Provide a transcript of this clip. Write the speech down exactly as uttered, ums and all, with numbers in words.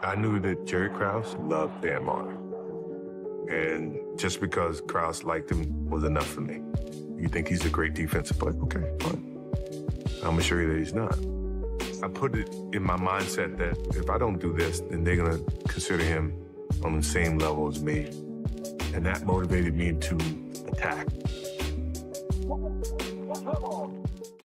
I knew that Jerry Krause loved Dan Martin. And just because Krause liked him was enough for me. You think he's a great defensive player? Okay, fine. I'm gonna show you that he's not. I put it in my mindset that if I don't do this, then they're gonna consider him on the same level as me. And that motivated me to attack.